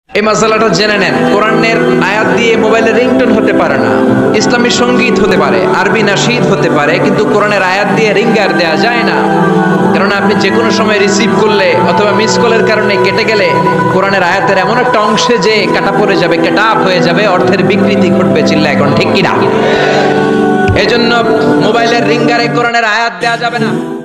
এই মাসালাটা জেনে নেন, কোরআনের আয়াত দিয়ে মোবাইলে রিংটোন হতে পারে না, ইসলামী সঙ্গীত হতে পারে, আরবি নাশিদ হতে পারে, কিন্তু কোরআনের আয়াত দিয়ে রিঙ্গার দেয়া যায় না। কারণ আপনি যে কোনো সময় রিসিভ করলে অথবা মিস কলের কারণে কেটে গেলে কোরআনের আয়াতের এমন একটা অংশে যে কাটা পড়ে যাবে, কেটা আপ হয়ে যাবে, অর্থের বিকৃতি ঘটবে। চিল্লা এখন ঠিক কিনা? এজন্য মোবাইলের রিঙ্গারে কোরআনের আয়াত দেয়া যাবে না।